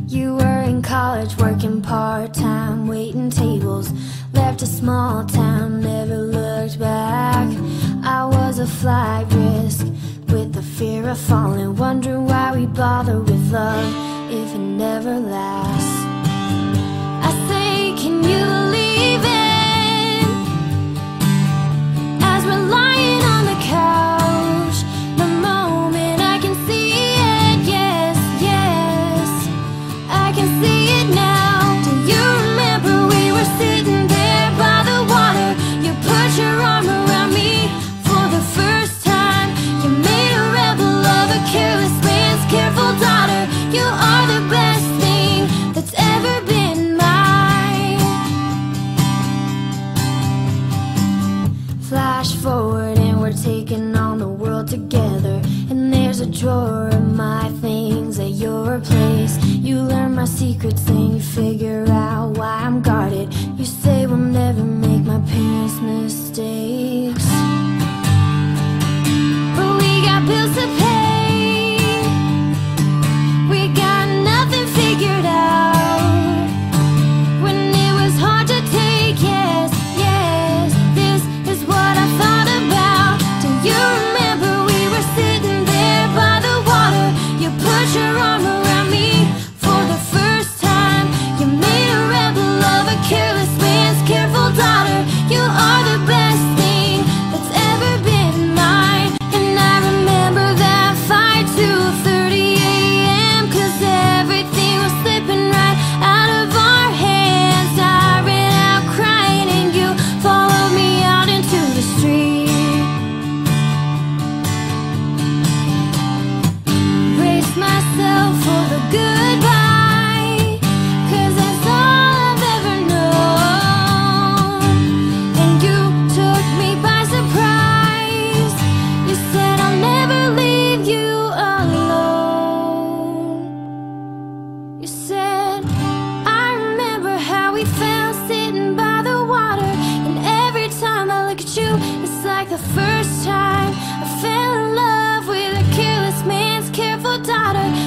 You were in college working part-time, waiting tables, left a small town, never looked back. I was a flight risk with the fear of falling, wondering why we bother with love if it never lasts. I say, can you believe it? As we're lying on the couch, the moment I can see it, yes, yes, I can see it now. Do you remember we were sitting there by the water? You put your arm around me for the first time. You made a rebel of a careless man's careful daughter. You are the best thing that's ever been mine. Flash forward and we're taking on the world together, and there's a drawer of my things at your place. You learn my secrets and you figure out why I'm guarded. You say we'll never make my parents' mistakes, but we got bills to pay. We got nothing figured out when it was hard to take. Yes, yes, this is what I thought about. Do you remember we were sitting there by the water? You put your arm around me for the first time. You made a rebel of a careless man's careful daughter. You are the best thing that's ever been mine. And I remember that fight till 30 a.m. 'cause everything was slipping right out of our hands. I ran out crying and you followed me out into the street. Brace myself for the goodbye, 'cause that's all I've ever known. And you took me by surprise. You said I'll never leave you alone. You said, I remember how we felt sitting by the water, and every time I look at you, it's like the first time I fell in love with a careless man's careful daughter.